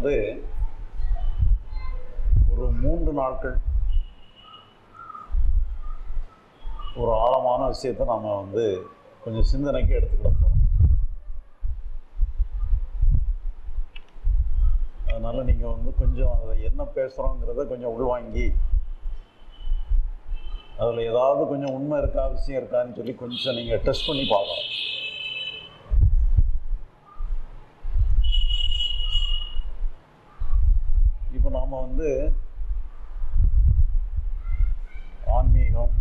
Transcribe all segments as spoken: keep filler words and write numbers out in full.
வந்து ஒரு மூன்று நாட்கள் ஒரு ஆழமான விஷயத்தை நாம் வந்து கொஞ்சம் சிந்தனைக்கு எடுத்துக்கிட போகிறோம். அதனால் நீங்கள் வந்து கொஞ்சம் அதை என்ன பேசுகிறோங்கிறத கொஞ்சம் உள்வாங்கி அதில் ஏதாவது கொஞ்சம் உண்மை இருக்கா விஷயம் இருக்கான்னு சொல்லி கொஞ்சம் நீங்கள் டெஸ்ட் பண்ணி பார்க்கணும். இப்போ நாம் வந்து ஆன்மீகம்,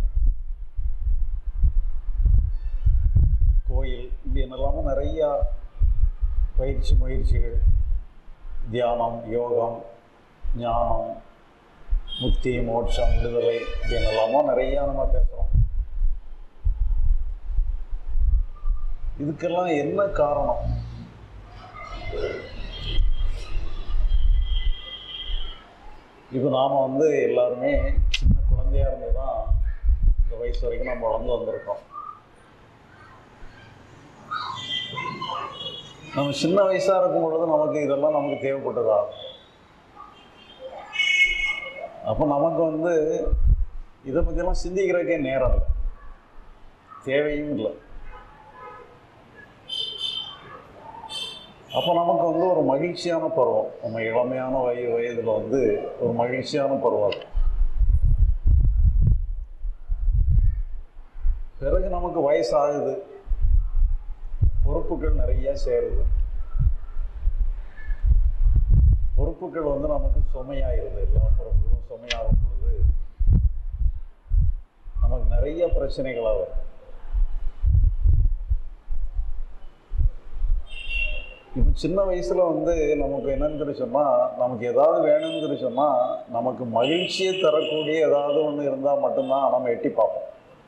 கோயில் இப்படி என்னெல்லாமோ நிறையா பயிற்சி முயற்சிகள், தியானம், யோகம், ஞானம், முக்தி, மோட்சம், விடுதலை இப்படின்னு எல்லாமோ நிறையா நம்ம பேசுகிறோம். இதுக்கெல்லாம் என்ன காரணம்? இப்போ நாம் வந்து எல்லாருமே சின்ன குழந்தையாக இருந்து தான் இந்த வயசு வரைக்கும் நம்ம வளர்ந்து வந்திருக்கோம். நம்ம சின்ன வயசாக இருக்கும் பொழுது நமக்கு இதெல்லாம் நமக்கு தேவைப்பட்டதா? அப்போ நமக்கு வந்து இதை பற்றியெல்லாம் சிந்திக்கிறதுக்கே நேரம் இல்லை, தேவையும் இல்லை. அப்போ நமக்கு வந்து ஒரு மகிழ்ச்சியான பருவம், நம்ம இளமையான வய வயதில் வந்து ஒரு மகிழ்ச்சியான பருவம். பிறகு நமக்கு வயசாகுது, பொறுப்புகள் நிறைய சேருது. பொறுப்புகள் வந்து நமக்கு சுமையாயிருது. எல்லா பொறுப்புகளும் சுமையாகும் பொழுது நமக்கு நிறைய பிரச்சனைகளாக வரும். இப்போ சின்ன வயசில் வந்து நமக்கு என்னன்னு சொல்லி சொன்னால், நமக்கு ஏதாவது வேணும்னு சொல்லி சொன்னால் நமக்கு மகிழ்ச்சியை தரக்கூடிய ஏதாவது ஒன்று இருந்தால் மட்டும்தான் நம்ம எட்டி பார்ப்போம்.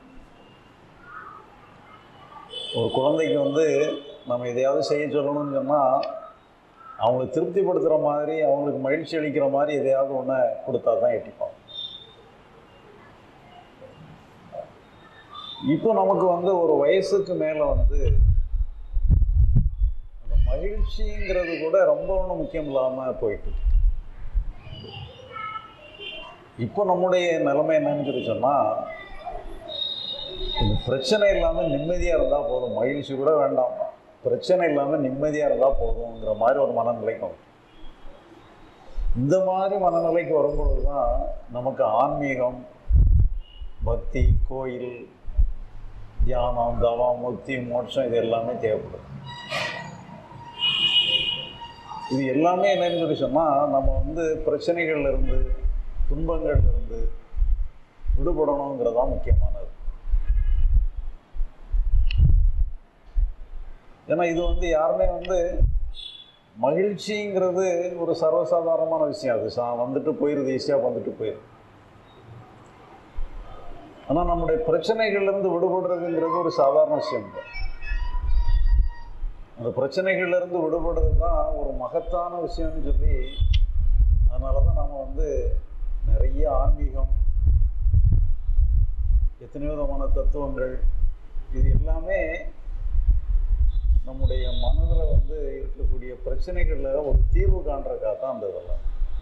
ஒரு குழந்தைக்கு வந்து நம்ம எதையாவது செய்ய சொல்லணும்னு சொன்னால் அவங்களை திருப்திப்படுத்துகிற மாதிரி, அவங்களுக்கு மகிழ்ச்சி அளிக்கிற மாதிரி எதையாவது ஒன்று கொடுத்தா தான் எட்டிப்பாங்க. இப்போ நமக்கு வந்து ஒரு வயசுக்கு மேலே வந்து அந்த மகிழ்ச்சிங்கிறது கூட ரொம்ப ஒன்றும் முக்கியம் இல்லாமல் போயிட்டு, இப்போ நம்முடைய நிலைமை என்னன்னு சொல்லி சொன்னால், இந்த பிரச்சனை இல்லாமல் நிம்மதியாக இருந்தால் போதும், மகிழ்ச்சி கூட வேண்டாம், பிரச்சனை இல்லாமல் நிம்மதியாக இருந்தால் போதுங்கிற மாதிரி ஒரு மனநிலைக்கு வரும். இந்த மாதிரி மனநிலைக்கு வரும்பொழுது தான் நமக்கு ஆன்மீகம், பக்தி, கோயில், தியானம், தவம், முக்தி, மோட்சம் இது எல்லாமே தேவைப்படும். இது எல்லாமே என்னன்னு சொல்லி சொன்னால், நம்ம வந்து பிரச்சனைகள்லேருந்து, துன்பங்கள்லேருந்து விடுபடணுங்கிறதான் முக்கியமானது. ஏன்னா இது வந்து யாருமே வந்து மகிழ்ச்சிங்கிறது ஒரு சர்வசாதாரணமான விஷயம். அது சா வந்துட்டு போயிடுது, ஈஸியாக வந்துட்டு போயிடுது. ஆனால் நம்முடைய பிரச்சனைகள்லேருந்து விடுபடுறதுங்கிறது ஒரு சாதாரண விஷயம் இல்லை. அந்த பிரச்சனைகள்லேருந்து விடுபடுறது தான் ஒரு மகத்தான விஷயம்னு சொல்லி, அதனால தான் நம்ம வந்து நிறைய ஆன்மீகம், எத்தனை விதமான தத்துவங்கள், இது எல்லாமே நம்முடைய மனதில் வந்து இருக்கக்கூடிய பிரச்சனைகளில் ஒரு தீர்வு காண்றதுக்காக தான் அந்த இதெல்லாம்.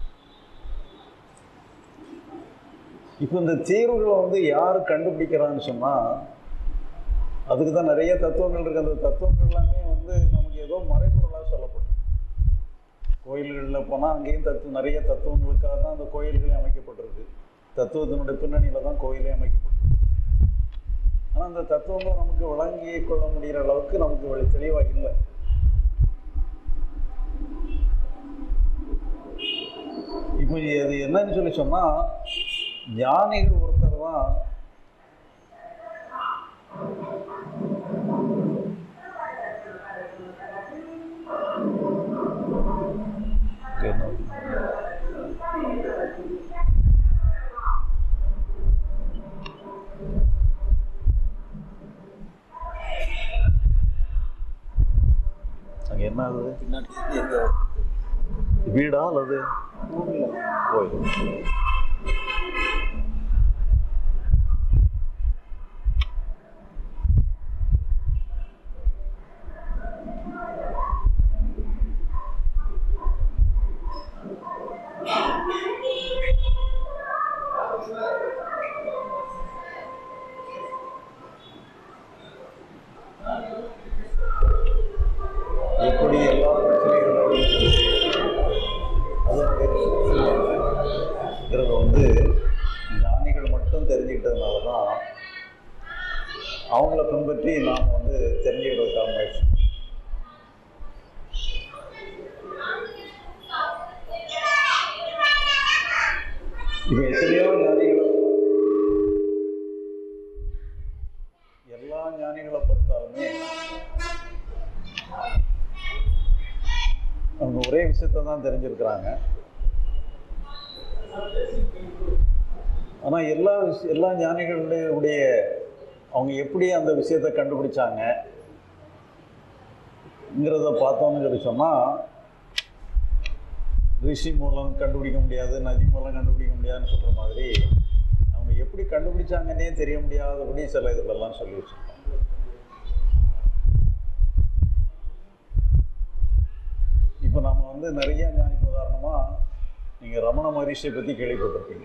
இப்போ இந்த தீர்வுகளை வந்து யார் கண்டுபிடிக்கிறான்னு சொன்னால், அதுக்கு தான் நிறைய தத்துவங்கள் இருக்குது. அந்த தத்துவங்கள் எல்லாமே வந்து நமக்கு ஏதோ மறைபொருளாக சொல்லப்படும். கோயில்களில் போனால் அங்கேயும் தத்துவம், நிறைய தத்துவங்களுக்காக தான் அந்த கோயில்களே அமைக்கப்பட்டிருக்கு. தத்துவத்தினுடைய பின்னணியில் தான் கோயிலே அமைக்கப்பட்டிருக்கு. ஆனால் அந்த தத்துவங்கள் நமக்கு விளங்கி கொள்ள முடிகிற அளவுக்கு நமக்கு வெளி தெளிவாக இல்லை. இப்போ அது என்னன்னு சொல்லி சொன்னால், ஞானிகள் ஒருத்தர் தான் அங்கே என்ன ஆகுது? வீடா அல்லது கோயில்? அவங்கள பின்பற்றி நாம் வந்து தெரிஞ்சுக்கிறதுக்காக முயற்சி. இப்போ எத்தனையோ ஞானிகளை எல்லா ஞானிகளை பொறுத்தாலுமே அவங்க ஒரே விஷயத்தை தான் தெரிஞ்சிருக்கிறாங்க. ஆனால் எல்லா விஷய எல்லா ஞானிகளுடைய அவங்க எப்படி அந்த விஷயத்தை கண்டுபிடிச்சாங்கங்கிறத பார்த்தோம்னு சொல்லி சொன்னால், ரிஷி மூலம் கண்டுபிடிக்க முடியாது, நதி மூலம் கண்டுபிடிக்க முடியாதுன்னு சொல்கிற மாதிரி அவங்க எப்படி கண்டுபிடிச்சாங்கன்னே தெரிய முடியாதபடி சில இதுகளெல்லாம் சொல்லி வச்சுருக்கோம். இப்போ நம்ம வந்து நிறைய ஞானி, உதாரணமாக நீங்கள் ரமண மகரிஷியை பற்றி கேள்விப்பட்டிருப்பீங்க.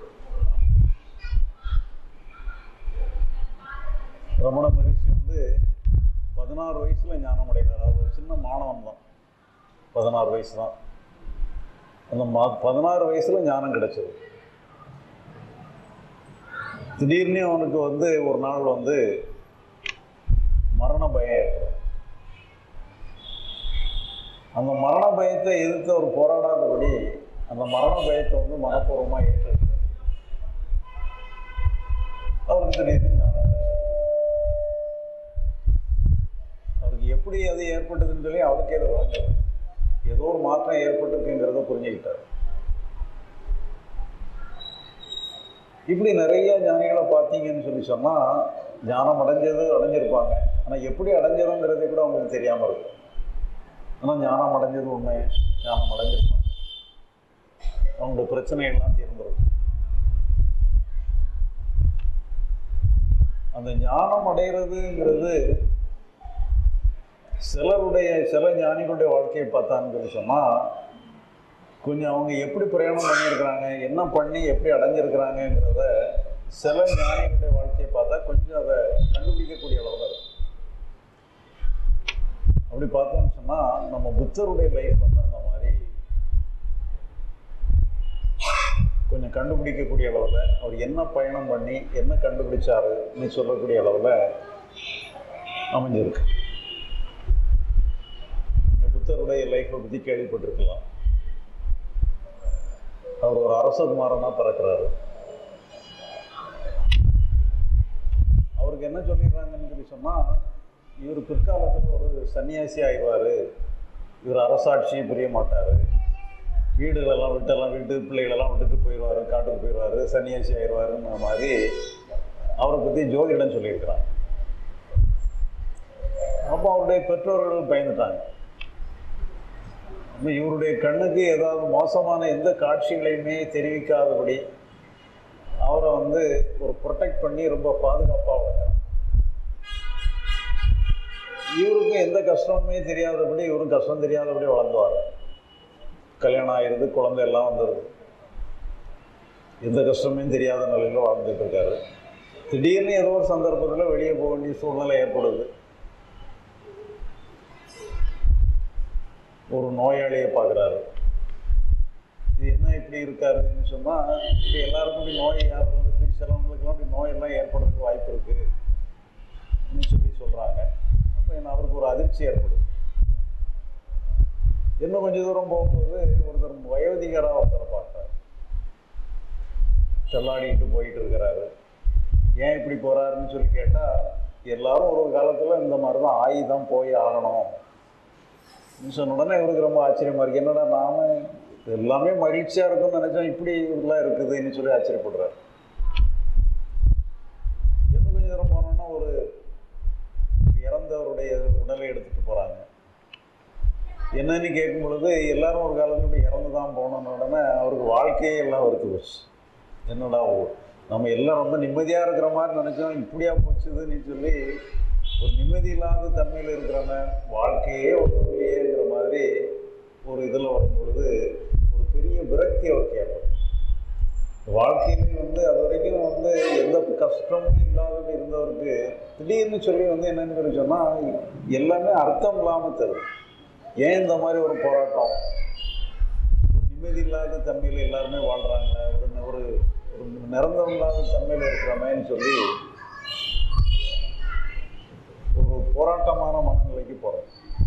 ரமண மகரிஷி வந்து பதினாறு வயசில் ஞானம் அடைகிறார். அவர் ஒரு சின்ன மாணவன் தான், பதினாறு வயசு தான். அந்த மா பதினாறு வயசில் ஞானம் கிடைச்சது. திடீர்னு அவனுக்கு வந்து ஒரு நாள் வந்து மரண பயம் ஏற்படும். அந்த மரண பயத்தை எதிர்த்து அவர் போராடாதபடி அந்த மரண பயத்தை வந்து மனப்பூர்வமாக ஏற்று அவருக்கு திடீர்னு ஞானம் கிடைச்சது. அவருக்கு எப்படி அது ஏற்பட்டதுன்னு சொல்லி அவருக்கே அதை வழங்கல. ஏதோ ஒரு மாற்றம் ஏற்பட்டிருக்குங்கிறத புரிஞ்சுக்கிட்டார். இப்படி நிறைய ஞானிகளை பார்த்தீங்கன்னு சொல்லி சொன்னால், ஞானம் அடைஞ்சது அடைஞ்சிருப்பாங்க, ஆனால் எப்படி அடைஞ்சதுங்கிறதே கூட அவங்களுக்கு தெரியாமல் இருக்கும். ஆனால் ஞானம் அடைஞ்சது உண்மை, ஞானம் அடைஞ்சிருப்பாங்க, அவங்களோட பிரச்சனைகள்லாம் தீர்ந்துருக்கும். அந்த ஞானம் அடைகிறதுங்கிறது சிலருடைய சில ஞானிகளுடைய வாழ்க்கையை பார்த்தான்னு சொல்லி சொன்னால், கொஞ்சம் அவங்க எப்படி பிரயாணம் பண்ணியிருக்கிறாங்க, என்ன பண்ணி எப்படி அடைஞ்சிருக்கிறாங்கங்கிறத சில ஞானிகளுடைய வாழ்க்கையை பார்த்தா கொஞ்சம் அதை கண்டுபிடிக்கக்கூடிய அளவில் இருக்கும். அப்படி பார்த்தோம்னு சொன்னால், நம்ம புத்தருடைய லைஃப் வந்து அந்த மாதிரி கொஞ்சம் கண்டுபிடிக்கக்கூடிய அளவில், அவர் என்ன பயணம் பண்ணி என்ன கண்டுபிடிச்சாருன்னு சொல்லக்கூடிய அளவில் அமைஞ்சிருக்கு. புத்தருடைய லைஃப்பை பற்றி கேள்விப்பட்டிருக்கலாம். அவர் ஒரு அரசகுமாரனாக பிறக்கிறாரு. அவருக்கு என்ன சொல்லிடுறாங்கன்னு சொல்லி சொன்னால், இவர் பிற்காலத்தில் ஒரு சன்னியாசி ஆயிடுவார், இவர் அரசாட்சியும் புரிய மாட்டார், வீடுகளெல்லாம் விட்டெல்லாம் வீட்டு பிள்ளைகளெல்லாம் விட்டுட்டு போயிடுவார், காட்டுக்கு போயிடுவார், சன்னியாசி ஆயிடுவாருன்ற மாதிரி அவரை பற்றி ஜோதிடம் சொல்லியிருக்கிறாங்க. அப்போ அவருடைய பெற்றோர்கள் பயந்துட்டாங்க. இவருடைய கண்ணுக்கு ஏதாவது மோசமான எந்த காட்சிகளையுமே தெரிவிக்காதபடி அவரை வந்து ஒரு ப்ரொடெக்ட் பண்ணி ரொம்ப பாதுகாப்பாக வளர்க்குறாங்க. இவருக்கும் எந்த கஷ்டமுமே தெரியாதபடி இவரும் கஷ்டம் தெரியாதபடி வளர்ந்துவார். கல்யாணம் ஆயிடுது, குழந்தை எல்லாம் வந்துடுது, எந்த கஷ்டமே தெரியாத நிலையில் வாழ்ந்துட்டு இருக்காரு. திடீர்னு ஏதோ ஒரு சந்தர்ப்பத்தில் வெளியே போக வேண்டிய சூழ்நிலை ஏற்படுது. ஒரு நோயாளியை பார்க்குறாரு. இது என்ன இப்படி இருக்காருன்னு சொன்னால், இப்படி எல்லாருக்கும் இப்படி நோய் யாரும் வந்து சிலவங்களுக்குலாம் இப்படி நோயெல்லாம் ஏற்படுறதுக்கு வாய்ப்பு இருக்குன்னு சொல்லி சொல்கிறாங்க. அப்போ என்ன அவருக்கு ஒரு அதிர்ச்சி ஏற்படுது. இன்னும் கொஞ்சம் தூரம் போகும்போது ஒருத்தர் வயோதிகராக ஒருத்தரை பார்த்தார். தள்ளாடிக்கிட்டு போயிட்டு இருக்கிறாரு. ஏன் இப்படி போகிறாருன்னு சொல்லி கேட்டால், எல்லாரும் ஒரு காலத்தில் இந்த மாதிரி தான் ஆகி தான் போய் ஆகணும் சொன்ன உடனே இவருக்கு ரொம்ப ஆச்சரியமாக இருக்குது. என்னடா நாம எல்லாமே மகிழ்ச்சியாக இருக்கும்னு நினச்சோம், இப்படி இதெல்லாம் இருக்குதுன்னு சொல்லி ஆச்சரியப்படுறாரு. இன்னும் கொஞ்சம் தூரம் போனோன்னா ஒரு இறந்தவருடைய உடலை எடுத்துகிட்டு போகிறாங்க. என்னன்னு கேட்கும் பொழுது, எல்லாரும் ஒரு காலத்தில் இப்படி இறந்து தான் போனோன்னு உடனே அவருக்கு வாழ்க்கையே எல்லாம் வெறுத்து போச்சு. என்னடா நம்ம எல்லாம் ரொம்ப நிம்மதியாக இருக்கிற மாதிரி நினச்சோம், இப்படியா போச்சுதுன்னு சொல்லி ஒரு நிம்மதி இல்லாத தன்மையில் இருக்கிறவன் வாழ்க்கையே ஒன்றுலையேங்கிற மாதிரி ஒரு இதில் வரும்பொழுது ஒரு பெரிய விரக்தி அவருக்கு ஏற்படும். வாழ்க்கையிலே வந்து அது வரைக்கும் வந்து எந்த கஷ்டமும் இல்லாத இருந்தவருக்கு திடீர்னு சொல்லி வந்து என்னன்னு சொல்லி சொன்னால், எல்லாமே அர்த்தம் இல்லாமல் தருது. ஏன் இந்த மாதிரி ஒரு போராட்டம், ஒரு நிம்மதி இல்லாத தன்மையில் எல்லாருமே வாழ்கிறாங்க, ஒரு ஒரு நிரந்தரம் இல்லாத தன்மையில் இருக்கிறமேன்னு சொல்லி போராட்டமான மனநிலைக்கு போகிறார்.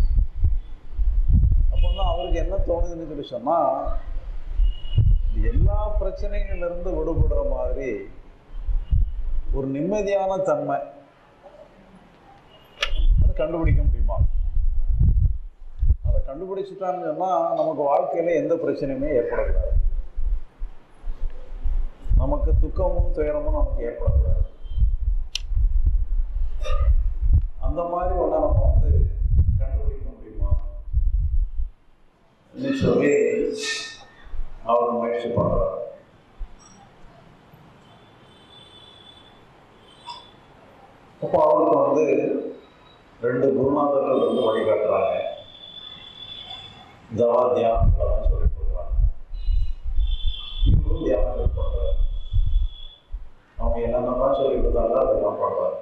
அப்போ தான் அவருக்கு என்ன தோணுதுன்னு சொல்லி சொன்னால், எல்லா பிரச்சனைகளிலிருந்து விடுபடுற மாதிரி ஒரு நிம்மதியான தன்மை அதை கண்டுபிடிக்க முடியுமா? அதை கண்டுபிடிச்சிட்டான்னு சொன்னால் நமக்கு வாழ்க்கையில் எந்த பிரச்சனையுமே ஏற்படக்கூடாது, நமக்கு துக்கமும் துயரமும் நமக்கு ஏற்படக்கூடாது. அந்த மாதிரி ஒன்றை நம்ம வந்து கண்டுபிடிக்க முடியுமா சொல்லி அவர் முயற்சி பண்றார். அப்போ அவருக்கு வந்து ரெண்டு குருநாதர்கள் வந்து வழிகாட்டுறாங்க. ஜவா தியானங்கள்லாம் சொல்லி கொடுக்குறாங்க. இவரும் தியானங்கள் பண்றாரு. அவங்க என்னென்னலாம் சொல்லி கொடுத்தாங்க அதெல்லாம் பண்றாரு.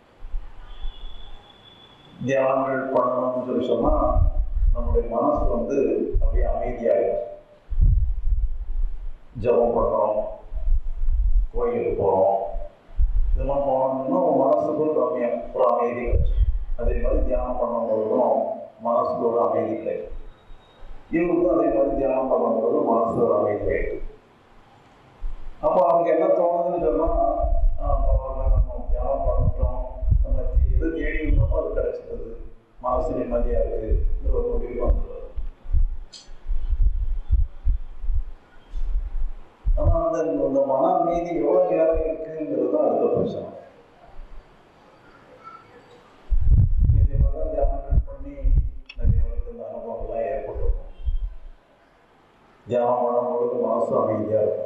தியானங்கள் பண்ணணும்னு சொல்லி சொன்னா நம்முடைய மனசு வந்து அப்படியே அமைதியாயிடும். ஜபம் பண்ணுறோம், கோயிலுக்கு போகிறோம், இதெல்லாம் போனோம்னா மனசுக்கு ஒரு ரம்யம், ஒரு அமைதி கிடைச்சு. அதே மாதிரி தியானம் பண்ணும்போதும் மனசுக்கு ஒரு அமைதி கிடைக்கும். இவருக்கும் அதே மாதிரி தியானம் பண்ணும்போது மனசு ஒரு அமைதி கிடைக்கும். அப்போ அவருக்கு என்ன தோணுதுன்னு சொன்னால், பரவாயில்ல, நம்ம தியானம் பண்ணிட்டோம், நம்ம எது தேடி இருந்தோமோ அது கிடைச்சிட்டது, மனசு நிம்மதியாக இருக்குது ஒரு முடிவு வந்துடுது. ஆனால் அந்த அந்த மன அமைதி எவ்வளோ நேரம் இருக்குங்கிறது தான் அடுத்த பிரச்சனை. இதே மாதிரி தான் தியானங்கள் பண்ணி நிறைய பேருக்கு இந்த அனுபவங்கள்லாம் ஏற்பட்டிருக்கும். தியானம் பண்ணும்பொழுது மனசு அமைதியாக இருக்கும்.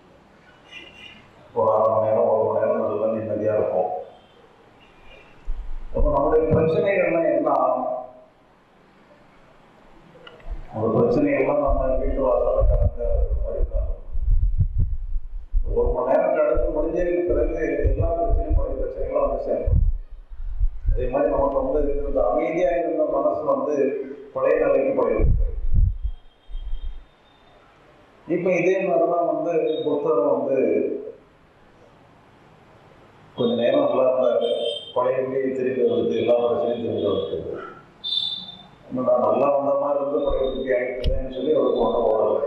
ஒரு அரை மணி நேரம் ஒரு மணி நேரம் நல்லா நிம்மதியாக இருக்கும். அப்போ நம்முடைய பிரச்சனைகள்லாம் என்ன ஆகும்? அந்த பிரச்சனைகள்லாம் நம்ம வீட்டு வாசலில் கடந்த மாதிரி இருக்காங்க. ஒரு மணி நேரம் கடந்து முடிஞ்சதுக்கு பிறகு எல்லா பிரச்சனையும் பழைய பிரச்சனைகளும் வந்து சேரும். அதே மாதிரி நமக்கு வந்து இந்த அமைதியாக இருந்த மனசு வந்து பழைய நிலைக்கு போயிருக்கு. இப்போ இதே மாதிரிதான் வந்து புத்தகம் வந்து கொஞ்ச நேரம் நல்லா இருந்தாரு, பழைய முடியை திரும்பி வருது, எல்லா பிரச்சனையும் திரும்பி வருது. நான் நல்லா வந்த மாதிரி இருந்து பழைய குட்டி ஆகிட்டுன்னு சொல்லி அவருக்கு ஒன்றும் ஓடலை.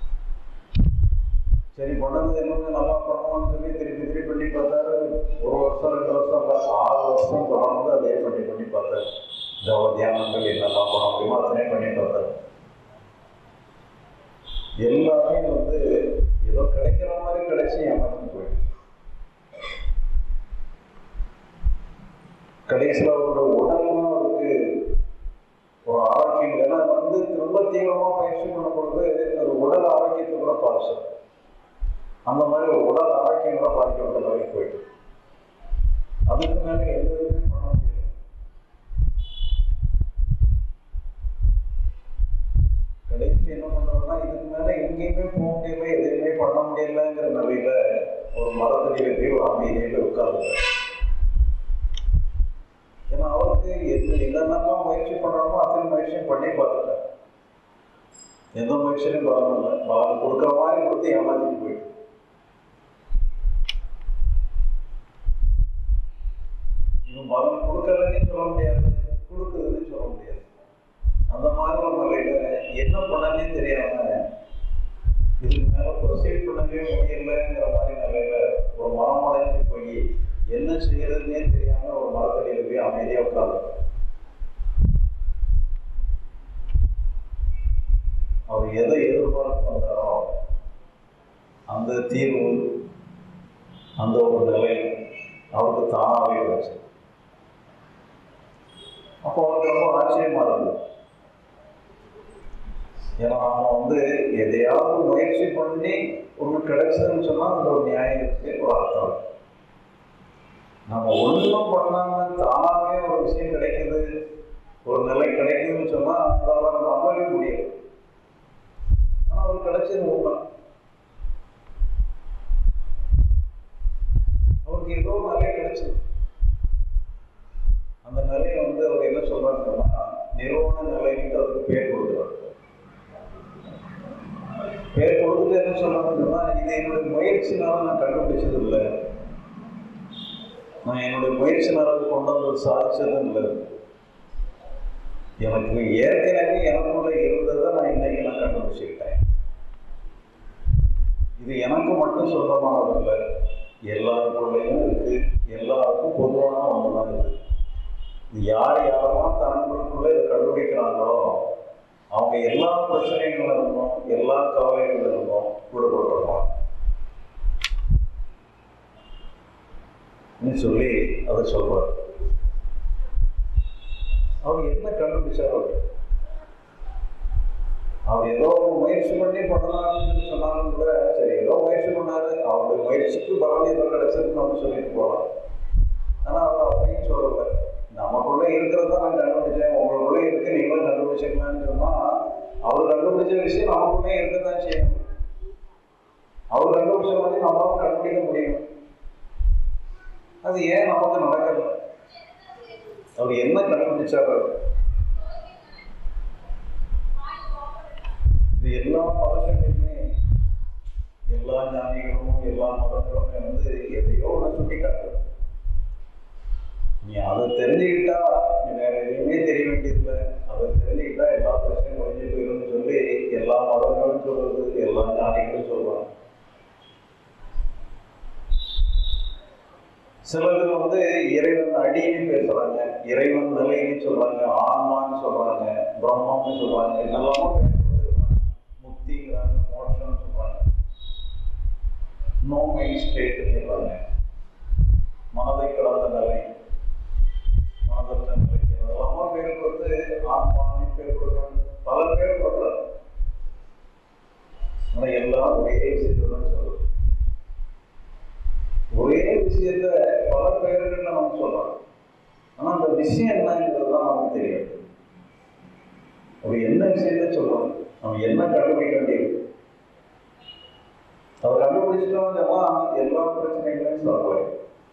சரி, பண்ணது எல்லாமே நல்லா பண்ணணும்னு சொல்லி திருப்பி திருப்பி பண்ணி பார்த்தாரு. ஒரு வருஷம் ரெண்டு வருஷம் பார்த்து ஆறு வருஷம் தொடர்ந்து அதே பண்ணி பண்ணி பார்த்தாரு. ஜவ தியானங்கள் என்னெல்லாம் பண்ண முடியுமோ அத்தனை பண்ணி பார்த்தாரு. எல்லாமே வந்து ஏதோ கிடைக்கிற மாதிரி கிடைச்சி ஏமாற்றி போயிடுச்சு. கடைசியில் அவரோட உடல்லாம் அவருக்கு ஒரு ஆரோக்கியம் இல்லை. ஏன்னா வந்து ரொம்ப தீவிரமாக பயிற்சி பண்ணும் பொழுது அது உடல் ஆரோக்கியத்தை கூட பாதிச்சு. அந்த மாதிரி ஒரு உடல் ஆரோக்கியம் கூட பாதிக்கப்பட்ட வரைக்கும் போயிட்டு அதுக்கு மேலே எந்த இதுவுமே பண்ண முடியல. கடைசி என்ன பண்றோம்னா, இதுக்கு மேலே எங்கேயுமே போக முடியல, எதுவுமே பண்ண முடியலங்கிற நிலையில ஒரு மரத்தடியில போய் ஒரு அமைதியில உட்கார்ந்து. ஏன்னா அவருக்கு எது என்னென்னலாம் முயற்சி பண்ணணுமோ அத்தனை முயற்சியும் பண்ணி பார்த்துட்டார். எந்த முயற்சியும் பலன் இல்லை. பலன் கொடுக்குற மாதிரி கொடுத்து ஏமாத்திட்டு போயிட்டு இன்னும் பலன் கொடுக்கலன்னு சொல்ல முடியாது, கொடுக்குதுன்னு சொல்ல முடியாது. அந்த மாதிரி ஒரு நிலையில என்ன பண்ணனே தெரியாம இதுக்கு மேல ப்ரொசீட் பண்ணவே முடியலைங்கிற மாதிரி நிலையில ஒரு மரம் அடைஞ்சு போய் என்ன செய்யறதுன்னே தெரியாம ஒரு மரத்தடியில போய் அமைதியா உட்கார்ந்து அவர் எதை எதிர்பார்த்து வந்தாரோ அந்த தீர்வு, அந்த ஒரு நிலை அவருக்கு தானாகவே வச்சு. அப்போ அவருக்கு ரொம்ப ஆச்சரியமா இருந்தது. ஏன்னா நம்ம வந்து எதையாவது முயற்சி பண்ணி ஒன்று கிடைச்சதுன்னு சொன்னால் அந்த ஒரு நியாயத்துக்கு ஒரு அர்த்தம் இருக்கு. நம்ம ஒன்றும் பண்ணாம தானாகவே ஒரு விஷயம் கிடைக்குது, ஒரு நிலை கிடைக்குதுன்னு சொன்னால் அதால் நம்ம நம்பவே முடியாது. ஆனால் அவர் கிடைச்சது உண்மை. அவருக்கு ஏதோ நிலை கிடைச்சது. அந்த நிலையை வந்து அவர் என்ன சொல்றாருன்னா நிறுவன நிலைன்ட்டு அதுக்கு பேர் கொடுக்குறாரு. பேர் கொடுத்துட்டு என்ன சொல்றாருன்னா, இது என்னுடைய முயற்சினால நான் கண்டுபிடிச்சது இல்லை, நான் என்னுடைய முயற்சினால கொண்டு வந்து சாதிச்சதும் இல்லை, எனக்கு ஏற்கனவே எனக்குள்ள இருந்ததை நான் இன்னைக்கு நான் கண்டுபிடிச்சுக்கிட்டேன். இது எனக்கு மட்டும் சொந்தமானதில்லை, எல்லாருக்குள்ளேயும் இருக்கு, எல்லாருக்கும் பொதுவான ஒன்று தான் இது. இது யார் யாரெல்லாம் தங்களுக்குள்ள இதை கண்டுபிடிக்கிறாங்களோ அவங்க எல்லா பிரச்சனைகளும் இருந்தோம், எல்லா கவலைகளும் இருந்தோம் விடுபட்டுருவாங்க சொல்லி அதை சொல்றாரு. அவர் என்ன கண்டுபிடிச்சார்? அவர் ஏதோ முயற்சி பண்ணி பண்ணலாம்னு சொன்னாலும் கூட சரி, ஏதோ முயற்சி பண்ணாரு, அவருடைய முயற்சிக்கு பலன் ஏதோ கிடைச்சதுன்னு நம்ம சொல்லிட்டு போகலாம். ஆனால் அவர் அப்படின்னு சொல்லலை, நமக்குள்ள இருக்கிறத நான் கண்டுபிடிச்சேன், உங்களுக்குள்ளே இருக்கு, நீங்களும் கண்டுபிடிச்சிக்கலாம்னு சொன்னா அவர் கண்டுபிடிச்ச விஷயம் நமக்குள்ளே இருக்கத்தான் செய்யணும். அவர் கண்டுபிடிச்ச மாதிரி நம்மளாலும் கண்டுபிடிக்க முடியும். அது ஏன் நமக்கு நடக்கல? அவர் என்ன கண்டுபிடிச்சாரு? இது எல்லா மதங்களையுமே, எல்லா ஞானிகளும் எல்லா மதங்களுமே வந்து எதையோ ஒன்று சுட்டி காட்டு. நீ அதை தெரிஞ்சுக்கிட்டா நீ வேற எதையுமே தெரிய வேண்டியதில்லை, அதை தெரிஞ்சுக்கிட்டா எல்லா பிரச்சனையும் முடிஞ்சு போயிடும்னு சொல்லி எல்லா மதங்களும் சொல்றது, எல்லா ஞானிகளும் சொல்றாங்க. சிலர் வந்து இறைவன் அடின்னு பேசுறாங்க, இறைவன் நிலைன்னு சொல்றாங்க, ஆன்மான்னு சொல்றாங்க, பிரம்மம்னு சொல்றாங்க, என்னெல்லாமோ பேசுறாங்க, முக்திங்கிறாங்க, மோட்சம்னு சொல்றாங்க, நோ மைண்ட் ஸ்டேட்னு சொல்றாங்க, மனதை கடந்த நிலை, மனதற்ற நிலை, அதெல்லாமோ பேருக்கு வந்து ஆன்மான்னு பேர் கொடுக்குறாங்க, பல பேர் கொடுக்குறாங்க. ஆனால் எல்லாம் ஒரே விஷயத்தை தான் சொல்றது. ஒரே விஷயத்த பல பெயர்கள் நம்ம சொல்றோம், ஆனா அந்த விஷயம் என்னங்கிறது தான் நமக்கு தெரியாது. அவர் என்ன விஷயத்த சொல்றோம், நம்ம என்ன கண்டுபிடிக்க வேண்டியது, அவர் கண்டுபிடிச்சிட்டோம் எல்லா பிரச்சனைகளையும் சொல்றாரு.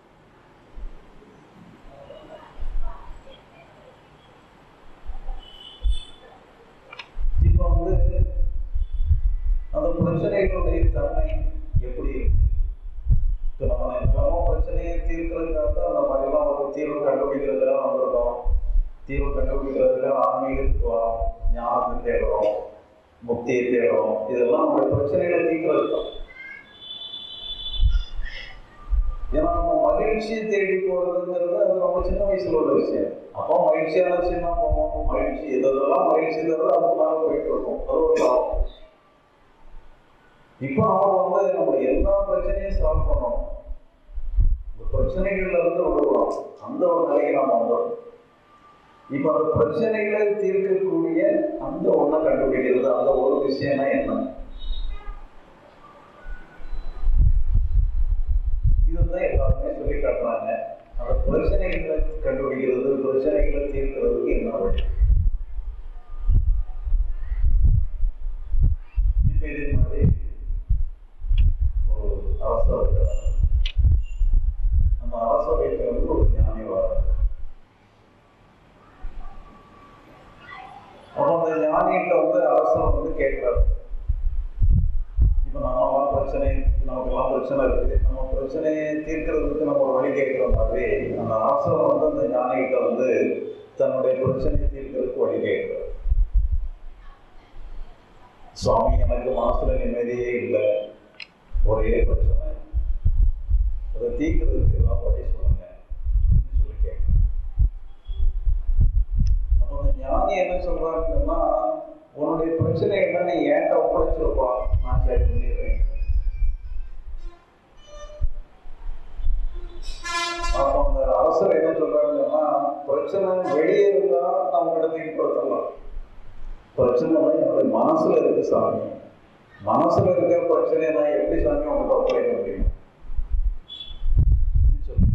இப்ப வந்து அந்த பிரச்சனைகளுடைய தன்மை எப்படி இருக்கு? இப்போ நம்ம என்னெல்லாமோ பிரச்சனையை தீர்க்கிறதுக்காக தான் அந்த மாதிரிலாம் ஒரு தீர்வு கண்டுபிடிக்கிறதுக்காக வந்திருக்கோம். தீர்வு கண்டுபிடிக்கிறதுக்காக ஆன்மீகத்துக்கு வரோம், ஞானத்தை தேடுறோம், முக்தியை தேடுறோம். இதெல்லாம் நம்மளுடைய பிரச்சனைகளை தீர்க்கிறது தான். ஏன்னா நம்ம மகிழ்ச்சியை தேடி போறதுங்கிறது அது நம்ம சின்ன வயசுல உள்ள விஷயம். அப்போ மகிழ்ச்சியான விஷயம் தான் போவோம், மகிழ்ச்சி எதெல்லாம் மகிழ்ச்சி தருதோ அதுக்குள்ளாக போயிட்டு இருக்கோம், அது ஒரு லாபம். இப்போ நம்ம வந்து நம்மளுடைய எல்லா பிரச்சனையும் சால்வ் பண்ணணும், இந்த பிரச்சனைகள்ல இருந்து விடுவோம், அந்த ஒரு நிலைக்கு நாம வந்தோம். இப்போ அந்த பிரச்சனைகளை தீர்க்கக்கூடிய அந்த ஒன்றை கண்டுபிடிக்கிறது, அந்த ஒரு விஷயம்னா என்ன? இதுதான் எல்லாருமே சொல்லி காட்டுறாங்க. அந்த பிரச்சனைகளை கண்டுபிடிக்கிறது, பிரச்சனைகளை தீர்க்கிறதுக்கு என்ன வழி? இப்ப இதே மாதிரி ஒரு அரசவை இருக்கிறார். அந்த அரசவைக்கு வந்து ஒரு ஞானி வரார். அப்போ அந்த ஞானிகிட்ட வந்து அரசன் வந்து கேட்கிறார், இப்போ நம்மளாம் பிரச்சனை, நமக்கெல்லாம் பிரச்சனை இருக்கு, நம்ம பிரச்சனையை தீர்க்கிறதுக்கு நம்ம ஒரு வழி கேட்கிற மாதிரி அந்த அரசன் வந்து அந்த ஞானிகிட்ட வந்து தன்னுடைய பிரச்சனையை தீர்க்கிறதுக்கு வழி கேட்கிறார். சுவாமி, எனக்கு மனசுல நிம்மதியே இல்லை, ஒரே பிரச்சனை, அதை தீர்க்கிறதுக்கு எல்லாம் வழி சொல்லுங்க சொல்லி கேட்கிறேன். அப்போ அந்த ஞானி என்ன சொல்றாங்கன்னா, உன்னுடைய பிரச்சனை என்னன்னு ஏன்ட்ட ஒப்படைச்சிருப்பா, நான் சரி பண்ணிடுறேன். அப்போ அந்த அரசர் என்ன சொல்றாங்கன்னா, பிரச்சனை வெளியே இருந்தா நம்ம கிட்ட தீர்ப்படுத்தலாம், பிரச்சனை என்னுடைய மனசுல இருக்கு சாமி, மனசுல இருக்க பிரச்சனை நான் எப்படி சாமி உங்கள்கிட்ட ஒப்படைக்க முடியும் சொல்லி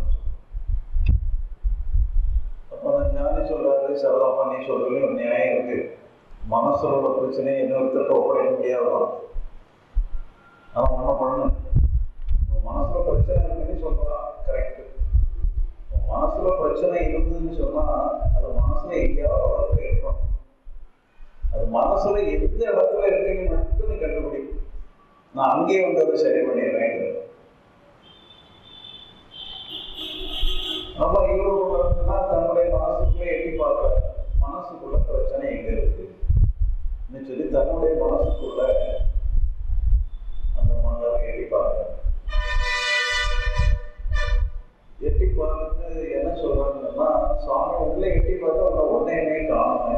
அப்போ அந்த ஞானி சொல்றாரு, சரதாப்பா நீ சொல்றது ஒரு நியாயம் இருக்கு, மனசுல உள்ள பிரச்சனையை இன்னொருத்தருக்கு ஒப்படைக்க முடியாதுதான். அவன் ஒன்ன பண்ணு, மனசுல பிரச்சனை இருக்குன்னு சொல்றா கரெக்ட். மனசுல பிரச்சனை இருந்ததுன்னு சொன்னா அது மனசுல எங்கேயாவது இடத்துல இருக்கணும், அது மனசுல எந்த இடத்துல இருக்குன்னு மட்டும் நீ கண்டுபிடிக்கும், நான் அங்கேயே வந்து அதை சரி பண்ணிடுறேன். அப்ப இவரு தன்னுடைய மனசுக்குள்ளே எட்டி பார்க்கிறார், மனசு மனசுக்குள்ள பிரச்சனை எங்க இருக்குன்னு சொல்லி தன்னுடைய மனசுக்குள்ள அந்த மன்னர் எட்டி பார்க்கிறார். எட்டி பார்த்துட்டு என்ன சொல்றாங்கன்னா, சுவாமி உள்ள எட்டி பார்த்து அவங்க ஒன்னையுமே காணாம.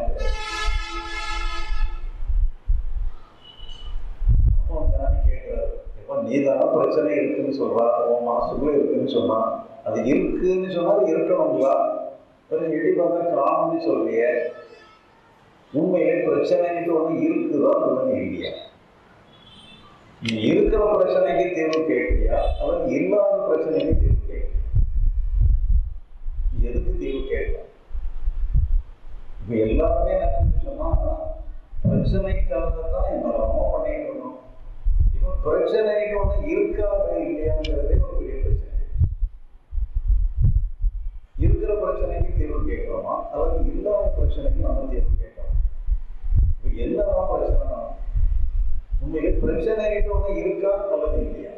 அப்போ ஞானி கேட்கிறாரு, எப்ப நீ தானே பிரச்சனை இருக்குன்னு சொல்றா, உன் மனசுக்குள்ள இருக்குன்னு சொன்னா, அது இருக்குன்னு சொன்னா அது இருக்கணுங்களா? கொஞ்சம் எட்டி பார்த்தா காணும்னு சொல்றிய, உண்மையிலே பிரச்சனைக்கு ஒண்ணு இருக்குதான் ஒண்ணு இல்லையா? நீ இருக்கிற பிரச்சனைக்கு தீர்வு கேட்கிறியா அல்லது இல்லாத பிரச்சனைக்கு தீர்வு கேட்கிறியா? எதுக்கு தீர்வு கேட்கலாம்? இப்ப எல்லாருமே என்ன சொன்னா, பிரச்சனைக்காக தான் என்னெல்லாமோ பண்ணிட்டு இருக்கணும். இப்ப பிரச்சனைக்கு ஒண்ணு இருக்காது இல்லையாங்கிறதே ஒரு பெரிய பிரச்சனை. இருக்கிற பிரச்சனைக்கு தீர்வு கேட்கிறோமா அல்லது இல்லாத பிரச்சனைக்கு நம்ம தீர்வு கேட்கிறோம்? இப்ப என்னதான் பிரச்சனை? உண்மையிலே பிரச்சனைக்கு ஒண்ணு இருக்கா அல்லது இல்லையா?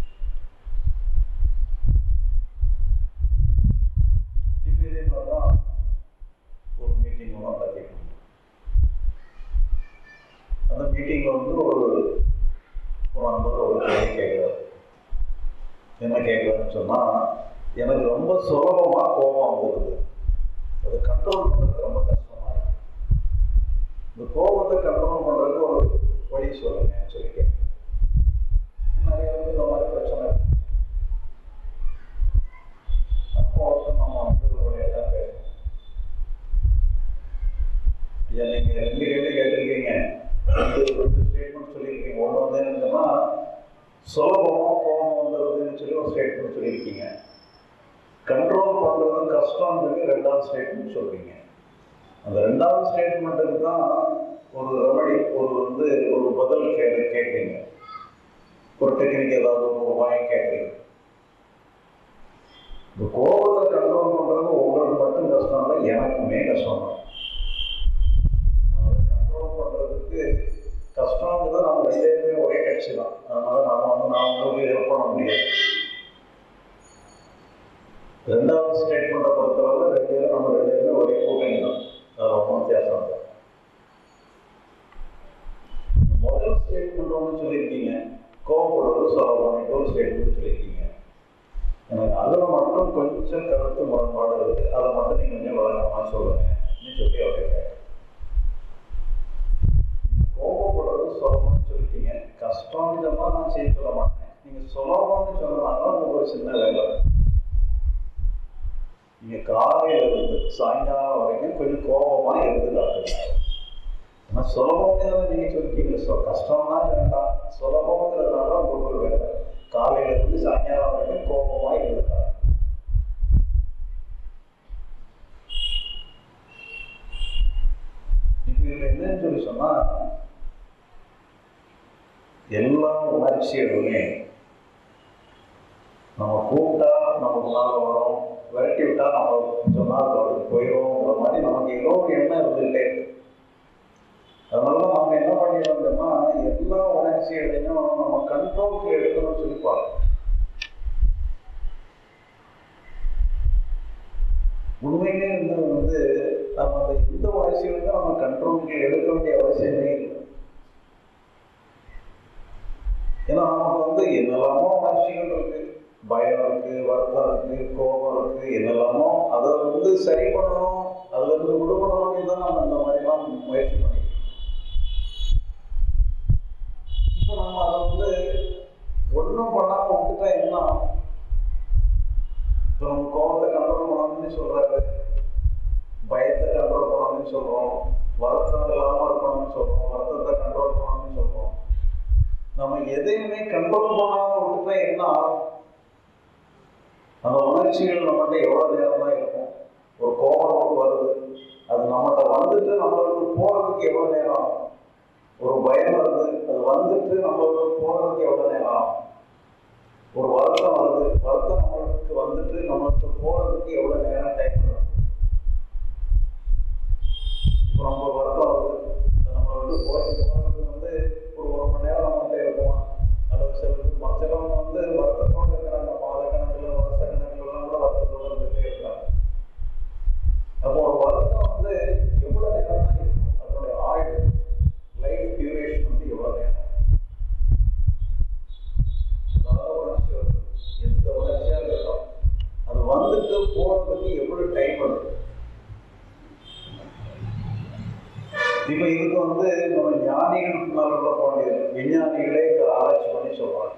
இப்ப இதே மாதிரிதான் ஒரு மீட்டிங் ஒன்று நடத்திக்கணும். அந்த மீட்டிங்ல வந்து ஒரு ஒரு நண்பர் ஒரு கேள்வி கேட்கிறார். என்ன கேட்கிறாருன்னு சொன்னா, எனக்கு ரொம்ப சுலபமா கோபம் வந்துடுது, அதை கண்ட்ரோல் பண்றது ரொம்ப கஷ்டமா இருக்கு. இந்த கோபத்தை கண்ட்ரோல் பண்றதுக்கு ஒரு வழி சொல்லுங்க சொல்லி கேட்க. நிறைய வந்து இந்த மாதிரி பிரச்சனை இருக்கு. அப்போ நம்ம வந்து எல்லாம் பேசணும். ஐயா, நீங்க ரெண்டு கேள்வி கேட்டிருக்கீங்க, ரெண்டு ஸ்டேட்மெண்ட் சொல்லியிருக்கீங்க. ஒன்று வந்து என்னன்னா, சுலபமா கோபம் வந்துடுதுன்னு சொல்லி ஒரு ஸ்டேட்மெண்ட் சொல்லியிருக்கீங்க. கண்ட்ரோல் பண்றது கஷ்டம்னு ரெண்டாவது ஸ்டேட்மெண்ட் சொல்றீங்க. அந்த ரெண்டாவது ஸ்டேட்மெண்ட்டுக்கு தான் ஒரு ரெமடி, ஒரு வந்து ஒரு பதில் கேட்டு கேட்குறீங்க. ஒரு டெக்னிக் ஏதாவது ஒரு உபாயம் கேட்குறீங்க. இந்த கோபத்தை கண்ட்ரோல் பண்றது உங்களுக்கு மட்டும் கஷ்டம் இல்லை, எனக்குமே கஷ்டம் தான். கண்ட்ரோல் பண்றதுக்கு கஷ்டங்கிறத நம்ம ரெண்டு பேருமே ஒரே கட்சி தான். அதனால நாம வந்து நான் உங்களுக்கு ஹெல்ப் பண்ண முடியாது. ரெண்டாவது ஸ்டேட்மெண்ட்டை பொறுத்தவரை ரெண்டு பேரும் நம்ம ரெண்டு பேருமே ஒரே கூட்டணி தான். அது ரொம்ப வித்தியாசம் இல்லை. முதல் ஸ்டேட்மெண்ட் ஒன்று சொல்லியிருக்கீங்க, கோபப்படுறது சொல்லணும் ஒரு ஸ்டேட்மெண்ட் சொல்லியிருக்கீங்க. எனக்கு அதில் மட்டும் கொஞ்சம் கருத்து முரண்பாடு இருக்கு, அதை மட்டும் நீங்கள் கொஞ்சம் வழக்கமாக சொல்லுங்க சொல்லி அவரை கேட்டேன். கோபப்படுறது சொல்லணும்னு சொல்லிட்டீங்க, கஷ்டம் இதெல்லாம் நான் செய்ய சொல்ல மாட்டேன். நீங்கள் சொல்லணும்னு சொன்னாலும் உங்களுக்கு ஒரு சின்ன வேலை. நீங்கள் காலையில இருந்து சாயங்காலம் வரைக்கும் கொஞ்சம் கோபமாக இருந்து காட்டுங்க. ஆனால் சுலபம்ங்கிறத நீங்கள் சொல்லிட்டீங்க, சொ கஷ்டம்னா வேண்டாம், சுலபம்ங்கிறதுனால உங்களுக்கு ஒரு வேலை. காலையில இருந்து சாயங்காலம் வரைக்கும் கோபமாக இருந்து காட்டுங்க. இப்போ இதில் என்னன்னு சொல்லி சொன்னா, எல்லா உணர்ச்சிகளுமே நம்ம கூப்பிட்டா நமக்கு நாள் வரும், விரட்டி விட்டா நம்ம கொஞ்சம் நாள் போயிடும்ங்கிற மாதிரி நமக்கு ஏதோ ஒரு எண்ணம் இருந்துகிட்டே இருக்கு. அதனால நம்ம என்ன பண்ணிடுறோம்னா, எல்லா உணர்ச்சிகளையும் நம்ம கண்ட்ரோலுக்கு எடுக்கணும்னு சொல்லி பார்க்கணும். உண்மையிலே இருந்தது வந்து நம்ம அந்த எந்த உணர்ச்சிகளையும் நம்ம கண்ட்ரோலுக்கு எடுக்க வேண்டிய அவசியமே இல்லை. ஏன்னா நமக்கு வந்து என்னெல்லாமோ உணர்ச்சிகள் இருக்கு, பயம் இருக்கு, வருத்தம் இருக்கு, கோபம் இருக்கு, என்னெல்லாமோ அதை வந்து சரி பண்ணணும், அதுல இருந்து விடுபடணும்னு தான் நம்ம இந்த மாதிரிலாம் முயற்சி பண்ணிக்கலாம். இப்போ நம்ம அதை வந்து ஒன்றும் பண்ணாம விட்டுட்டா என்ன ஆகும்? இப்போ நம்ம கோபத்தை கண்ட்ரோல் பண்ணணும்னு சொல்றாரு, பயத்தை கண்ட்ரோல் பண்ணணும்னு சொல்றோம், வருத்தம் இல்லாம இருக்கணும்னு சொல்றோம், வருத்தத்தை கண்ட்ரோல் பண்ணணும்னு சொல்றோம். நம்ம எதையுமே கண்ட்ரோல் பண்ணாம விட்டுட்டா என்ன ஆகும்? அந்த உணர்ச்சிகள் நம்மகிட்ட எவ்வளவு நேரம் தான் இருக்கும்? ஒரு கோபம் நமக்கு வருது, அது நம்மகிட்ட வந்துட்டு நம்மளுக்கு போறதுக்கு எவ்வளவு நேரம் ஆகும்? ஒரு பயம் வருது, அது வந்துட்டு நம்மளுக்கு போறதுக்கு எவ்வளவு நேரம் ஆகும்? ஒரு வருத்தம் வருது, வருத்தம் நம்மளுக்கு வந்துட்டு நம்மளுக்கு போறதுக்கு எவ்வளவு நேரம் டைம் ஆகும்? இப்போ நம்ம வருத்தம் வருது, நம்ம வந்து போய் போறதுக்கு வந்து ஒரு ஒரு மணி நேரம் நம்மகிட்ட இருக்குமா? அல்லது சிலருக்கு சிலவங்க வந்து வருத்தத்தோடு இருக்கிறாங்க, மாத கணக்கில் வருஷ கணக்கில் எல்லாம் கூட வருத்தத்தோடு இருந்துகிட்டே இருக்காங்க. அப்போ ஒரு வருத்தம் வந்து எவ்வளவு தனிப்படுது. இப்ப இதுக்கு வந்து நம்ம ஞானிகளுக்குனால உள்ள போனது, விஞ்ஞானிகளே ஆராய்ச்சி பண்ணி சொல்றாங்க.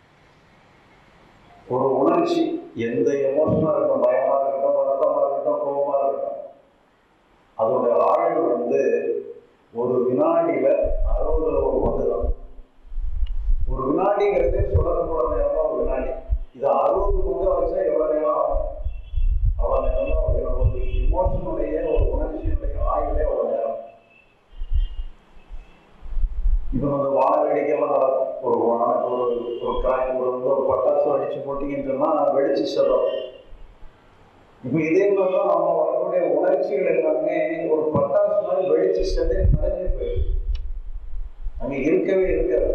ஒரு உணர்ச்சி எந்த எமோஷனா இருக்கட்டும், பயமா இருக்கட்டும், வருத்தமா இருக்கட்டும், கோபமா இருக்கட்டும், அதோட ஆயுள் வந்து ஒரு வினாடியில அறுபதுல ஒரு பங்கு தான். ஒரு வினாடிங்கிறதே சுடக்கூட நேரம் தான் ஒரு வினாடி. இது அறுபது பங்கு வச்சா எவ்வளவு நேரம் ஆகும்? அவ்வளவு நேரம் தான் ஒரு ஒரு இமோஷனுடைய ஒரு உணர்ச்சியினுடைய ஆயுளே அவ்வளவு நேரம். இப்போ அந்த வான வேடிக்கைலாம் நடக்கும். ஒரு வான ஒரு ஒரு கிராக் ஒரு வந்து ஒரு பட்டாசு அடிச்சு போட்டிங்கன்னு சொன்னால் வெடிச்சு செல்லும். இப்போ இதே மாதிரி தான் நம்ம வரக்கூடிய உணர்ச்சிகள் எல்லாமே ஒரு பட்டாசு மாதிரி வெடிச்சு செல்ல நிறைய போயிருக்கு. அங்கே இருக்கவே இருக்காது.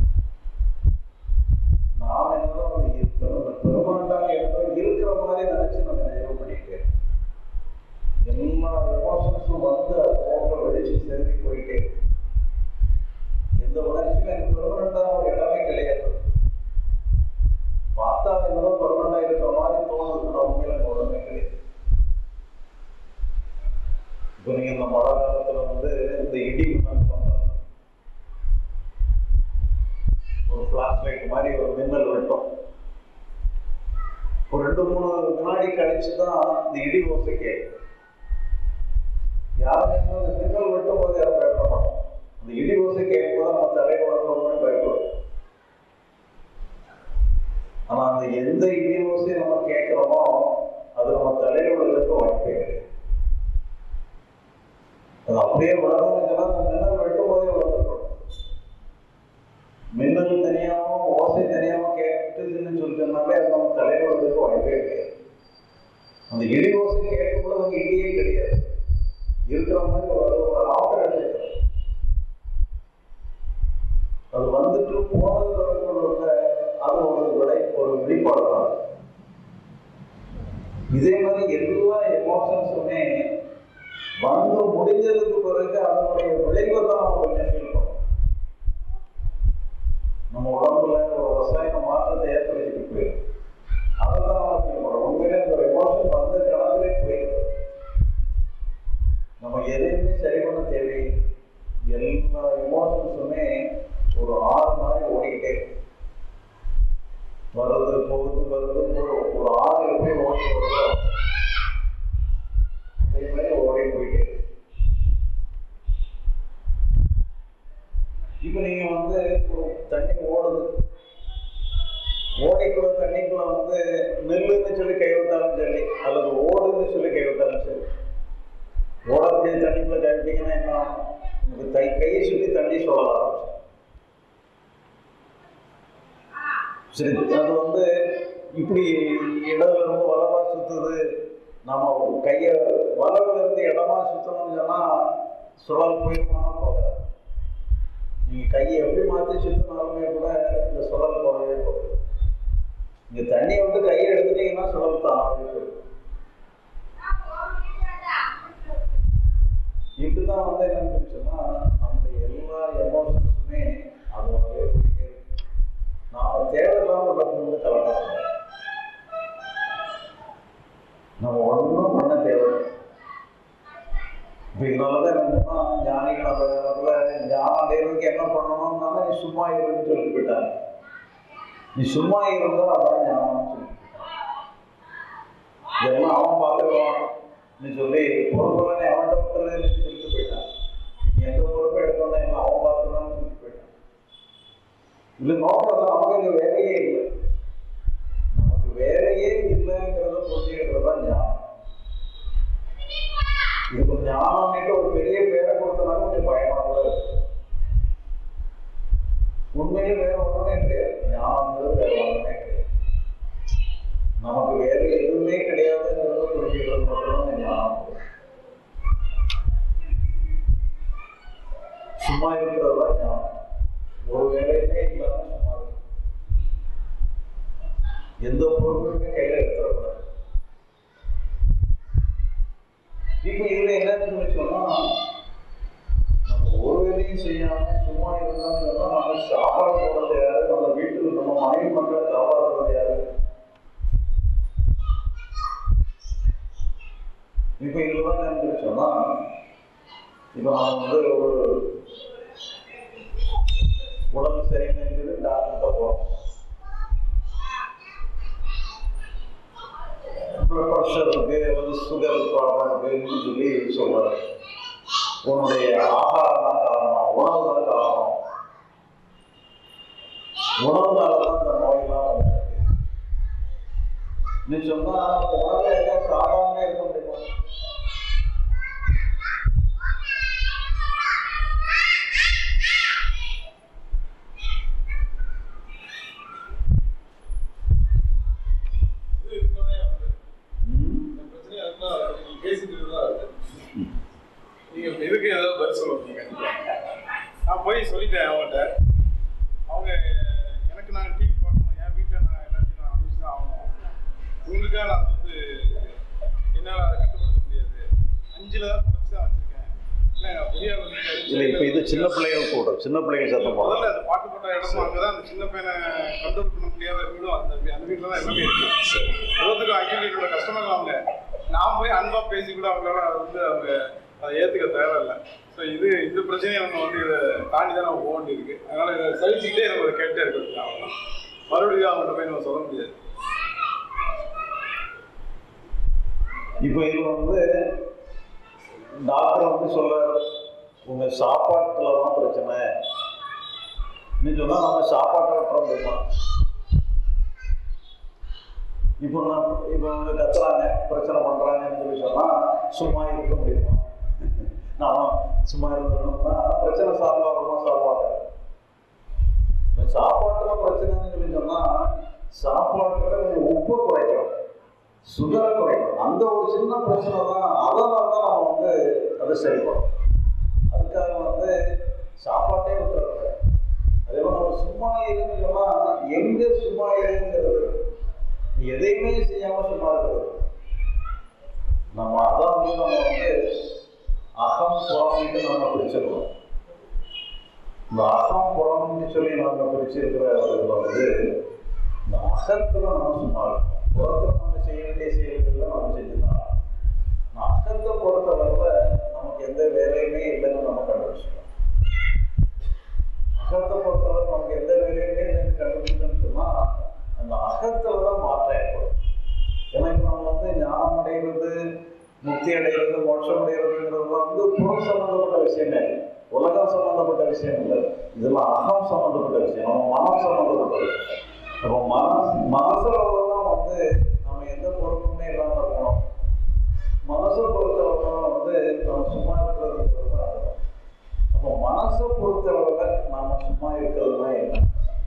நாம் என்னதான் வந்து பெருமாண்டாக இருந்தாலும் இருக்கிற மாதிரி நினைச்சு நம்ம நிறைய பண்ணிட்டு எல்லா எமோஷன்ஸும் வந்து அது வெடிச்சு செலுத்தி போயிட்டே இருக்கு. இந்த உணர்ச்சியில எனக்கு பெர்மனண்டான ஒரு இடமே கிடையாது. பார்த்தா என்னதான் பெர்மனண்டா இருக்கிற மாதிரி தோணுது, உண்மையில அந்த உடம்பே கிடையாது. இப்போ நீங்க இந்த மழை காலத்துல வந்து இந்த இடி ஒரு பிளாஷ் லைட் மாதிரி ஒரு மின்னல் வெட்டும். ஒரு ரெண்டு மூணு வினாடி கழிச்சுதான் இந்த இடி ஓசை கேட்கும். யாருமே அந்த மின்னல் வெட்டும் போது யாரும் பயப்பட மாட்டோம். அந்த இடி ஓசை கேட்கும்போது நம்ம தலையில வரணும்னு பயப்படுவோம். ஆனா அந்த எந்த இடி ஓசையை நம்ம கேட்கிறோமோ அது நம்ம தலையில விழுறதுக்கு வாய்ப்பே கிடையாது. அது அப்படியே விழணும்னு சொன்னா அந்த மின்னல் வெட்டும் போதே விழுந்துருக்கணும். மின்னல் தனியாகவும் ஓசை தனியாகவும் கேட்டுதுன்னு சொல்லிட்டோம்னாலே அது நம்ம தலையில விழுறதுக்கு வாய்ப்பே கிடையாது. அந்த இடி ஓசை கேட்கும்போது அங்கே இடியே கிடையாது. இருக்கிற மாதிரி ஒரு ஆஃப்டர் எஃபெக்ட். அது வந்துட்டு போனது பிறகு அது ஒரு விடை ஒரு வெளிப்பாடு தான். இதே மாதிரி எல்லா எமோஷன்ஸுமே வந்து முடிஞ்சதுக்கு பிறகு அதனுடைய விளைவை தான் நம்ம கொஞ்சம் ஃபீல் பண்ணுவோம். நம்ம உடம்புல ஒரு ரசாயன மாற்றத்தை ஏற்படுத்திட்டு போயிடும். அதை தான் நம்ம ஃபீல் பண்ணுறோம். உண்மையிலே அந்த எமோஷன் வந்த காலத்திலே போயிடுது. நம்ம எதையுமே சரி பண்ண தேவையில்லை. எல்லா எமோஷன்ஸுமே ஒரு ஆறு மாதிரி ஓடிக்கிட்டே இருக்கு. வருது போகுது வருது போகும். ஒரு ஆறு எப்படி ஓடி வருதோ அதே மாதிரி ஓடி போயிட்டே இருக்கு. இப்ப நீங்க வந்து ஒரு தண்ணி ஓடுது, ஓடிக்குள்ள தண்ணிக்குள்ள வந்து நெல்லுன்னு சொல்லி கைவிட்டாலும் சரி அல்லது ஓடுன்னு சொல்லி கைவிட்டாலும் சரி, ஓடக்கூடிய தண்ணிக்குள்ள கைவிட்டீங்கன்னா என்ன ஆகும்? உங்களுக்கு கை கையை சுற்றி தண்ணி சொல்ல ஆரம்பிச்சு. சரி, அது வந்து இப்படி இடத்துல இருந்து வலவா சுத்துது. நம்ம கையை வலவுல இருந்து இடமா சுத்தணும்னு சொன்னா சுழல் போயிருமானா போகாது. நீங்க கையை எப்படி மாற்றி சுத்தினாலுமே கூட இந்த சுழல் போகவே போகுது. நீங்க தண்ணியை வந்து கையை எடுத்துட்டீங்கன்னா சுழல் தானாகவே போயிடும். இப்படிதான் வந்து என்னன்னு சொன்னா நம்முடைய எல்லா எமோஷன்ஸுமே அதுவாகவே போயிட்டே இருக்கு. நாம தேவையில்லாம வந்து கலக்கலாம். நம்ம ஒன்றும் பண்ண தேவை. இப்போ இதனாலதான் என்னன்னா ஞானிகள் அந்த காலத்துல ஞானம் அடைகிறதுக்கு என்ன பண்ணணும்னா நீ சும்மா இருன்னு சொல்லிட்டு போயிட்டாங்க. நீ சும்மா இருந்தா அதான் ஞானம்னு சொல்லிட்டு இதெல்லாம் அவன் பார்த்துக்குவான் நீ சொல்லி பொறுப்பெல்லாம் நீ அவன்கிட்ட விட்டுறதுன்னு சொல்லிட்டு போயிட்டான். நீ எந்த பொறுப்பை எடுக்கணும் எல்லாம் அவன் பார்த்துக்கலாம்னு சொல்லிட்டு போயிட்டான். இல்லை நோக்கம் நமக்கு இங்கே வேலையே இல்லை. நமக்கு வேலையே இல்லைங்கிறத புரிஞ்சுக்கிறது தான் ஞானம். இதுக்கு ஞானம்னு ஒரு பெரிய பேரை கொடுத்தனாலும் கொஞ்சம் பயமா கூட இருக்கு. உண்மையிலே வேற ஒன்றுமே கிடையாது. ஞானம்ங்கிறது வேற ஒன்றுமே கிடையாது. நமக்கு வேற எதுவுமே கிடையாதுங்கிறத புரிஞ்சுக்கிறது மட்டும்தான் ஞானம். சும்மா இருக்கிறது தான் ஞானம். ஒரு வேலையுமே இல்லாம சும்மா இருக்கு. எந்த பொருளுமே கையில எடுத்துடக்கூடாது. இப்ப இதுல என்னன்னு சொன்னா நம்ம ஒரு வேலையும் செய்யாம சும்மா இருந்தாலும் சொன்னா நம்ம சாப்பாடு போடுறது யாரு, நம்ம வீட்டுக்கு நம்ம மனைவி மக்களை காப்பாற்றுறது யாரு? இப்போ இதில் தான் என்ன சொன்னால், இப்போ நான் வந்து ஒரு உடம்பு சரியில்லைன்னு டாக்டர்கிட்ட போகிறோம். பிளட் ப்ரெஷர் இருக்குது, அல்லது சுகர் ப்ராப்ளம் இருக்குன்னு சொல்லி சொல்கிறார். உன்னுடைய ஆகாரம் தான் காரணம், உணவு தான் காரணம், உணவுனால தான் இந்த நோயெல்லாம் வந்துருக்கு நீ சொன்னால் உணவு எல்லாம் சாதாரணமாக இருக்க முடியுமா? இதுக்கு ஏதாவது பதில் சொல்லுவாங்க. நான் போய் சொல்லிட்டேன் அவங்கள்ட்ட. அவங்க எனக்கு நான் டிவி பார்க்கணும், என் வீட்டில் நான் எல்லாத்தையும் நான் அனுப்பிச்சு தான் ஆகணும், உங்களுக்காக நான் வந்து என்னால் அதை கட்டுப்படுத்த முடியாது, அஞ்சில் தான் குறைச்சி தான் வச்சுருக்கேன். இல்லை பெரிய இல்லை, இப்போ இது சின்ன பிள்ளைகள் கூட சின்ன பிள்ளைகள் சத்தம் முதல்ல அந்த பாட்டு போட்ட இடமும் அங்கே தான் அந்த சின்ன பையனை கண்ட்ரோல் பண்ண முடியாத வீடும் அந்த அந்த வீட்டில் தான் எல்லாமே இருக்குது. ஒவ்வொருத்தருக்கும் ஐக்கியோட கஸ்டமர் அவங்க. நான் போய் அன்பாக பேசி கூட அவங்களால அதை வந்து அவங்க அதை ஏற்றுக்க தேவையில்லை. ஸோ இது இந்த பிரச்சனையை நம்ம வந்து இதை தாண்டி தான் நம்ம போக வேண்டியிருக்கு. அதனால் இதை சலிச்சுக்கிட்டே நம்ம அதை கேட்டே இருக்கிறது அவ்வளோதான். மறுபடியும் அவங்கள்ட்ட போய் நம்ம சொல்ல முடியாது. இப்போ இதில் வந்து டாக்டர் வந்து சொல்கிறார், உங்கள் சாப்பாட்டில் தான் பிரச்சனை. இன்னும் சொன்னால் நம்ம சாப்பாட்டை விட்டுற முடியுமா? இப்போ நான் இப்போ அவங்க கத்துறாங்க, பிரச்சனை பண்ணுறாங்கன்னு சொல்லி சொன்னால் சும்மா இருக்க முடியுமா? நான் சும்மா இருந்தோம்னா பிரச்சனை சால்வ் ஆகுமா? சால்வ் ஆகாது. இப்போ சாப்பாட்டில் பிரச்சனைன்னு சொல்லி சொன்னால் சாப்பாட்டில் கொஞ்சம் உப்பு குறைக்கணும், சுகரை குறைக்கணும். அந்த ஒரு சின்ன பிரச்சனை தான், அதனால தான் நம்ம வந்து அதை சரி பண்ணணும். அதுக்காக வந்து சாப்பாட்டே விட்டுறது. அதே மாதிரி நம்ம சும்மா இருன்னு சொன்னால் எங்கே சும்மா இருங்கிறது, எதையுமே செய்யாமல் சும்மா இருக்கிறது. நம்ம அதான் வந்து நம்ம வந்து அகம் புறம்னு நம்ம பிரிச்சிருக்கோம். இந்த அகம் புறம்னு சொல்லி நம்ம பிரிச்சிருக்கிற இதில் வந்து இந்த அகத்தில் நம்ம சும்மா இருக்கோம், புறத்தில் நம்ம செய்ய வேண்டிய செயல்கள்லாம் நம்ம செஞ்சுதான். அகத்தை பொறுத்தளவில் நமக்கு எந்த வேலையுமே இல்லைன்னு நம்ம கண்டுபிடிச்சிட்டோம். அகத்தை பொறுத்தளவு நமக்கு எந்த வேலையுமே இல்லைன்னு கண்டுபிடிச்சோன்னு சொன்னால் அந்த அகத்தில் தான் மாற்றம் ஏற்படும். ஏன்னா இப்போ நம்ம வந்து ஞானம் அடைகிறது, முக்தி அடைகிறது, மோட்சம் அடைகிறதுங்கிறதுலாம் வந்து புறம் சம்மந்தப்பட்ட விஷயமே இல்லை, உலகம் சம்மந்தப்பட்ட விஷயம் இல்லை. இதெல்லாம் அகம் சம்மந்தப்பட்ட விஷயம், நம்ம மனம் சம்மந்தப்பட்ட விஷயம். அப்போ மனசு மனசளவுலாம் வந்து நம்ம எந்த பொறுப்புமே இல்லாமல் இருக்கணும். மனசை பொறுத்தளவுலாம் வந்து நம்ம சும்மா இருக்கிறதுங்கிறது தான் அர்த்தம். அப்போ மனசை பொறுத்தளவில் நாம் சும்மா இருக்கிறதுனா என்ன,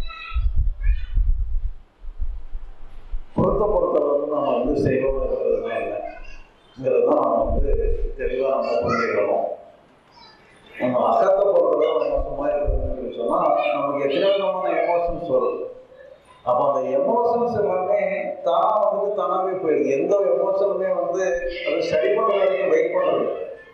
பொறுத்த பொறுத்தளவுக்கு நம்ம வந்து செய்வோடு இருக்கிறதுனா என்னங்கிறது தான் நம்ம வந்து தெளிவாக நம்ம புரிஞ்சுக்கிறோம். நம்ம அகத்தை பொறுத்தளவு நம்ம சும்மா இருக்கிறதுன்னு சொன்னால் நமக்கு எத்தனை விதமான எமோஷன்ஸ் வருது. அப்போ அந்த எமோஷன்ஸ் எல்லாமே தானாக வந்துட்டு தானாகவே போயிடுது. எந்த எமோஷனுமே வந்து அது சரி பண்ணுற வரைக்கும் வெயிட் பண்ணுறது.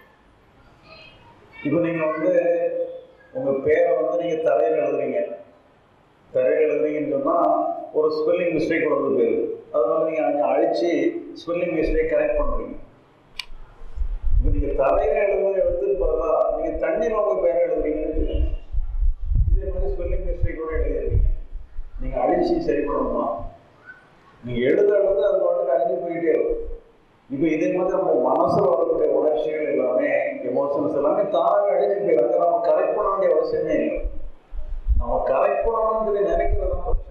இப்போ நீங்கள் வந்து உங்கள் பேரை வந்து நீங்கள் தரையில் எழுதுறீங்க, தரையில் எழுதுறீங்கன்னு சொன்னால் ஒரு ஸ்பெல்லிங் மிஸ்டேக் வந்து போயிடுது. அதனால நீங்கள் அங்கே அழித்து ஸ்பெல்லிங் மிஸ்டேக் கரெக்ட் பண்ணுறீங்க. இப்போ நீங்கள் தரையில் எழுதுறது எழுத்துக்கு பதிலாக நீங்கள் தண்ணியில் உங்கள் பேரை எழுதுறீங்கன்னு வச்சுக்கோங்க, இதே மாதிரி ஸ்பெல்லிங் மிஸ்டேக்கோடு எழுதிடுறீங்க. நீங்கள் அழிச்சு சரி பண்ணணுமா? நீங்கள் எழுத எழுத அது பாட்டுக்கு அழிஞ்சு போயிட்டே இருக்கும். இப்போ இதே மாதிரி நம்ம மனசில் வரக்கூடிய உணர்ச்சிகள் எல்லாமே, எமோஷன்ஸ் எல்லாமே தானாகவே அழிஞ்சு போயிடும். நம்ம கரெக்ட் பண்ண வேண்டிய அவசியமே இல்லை. நம்ம கரெக்ட் பண்ணணும்னு சொல்லி நினைக்கிறது தான் பிரச்சனை.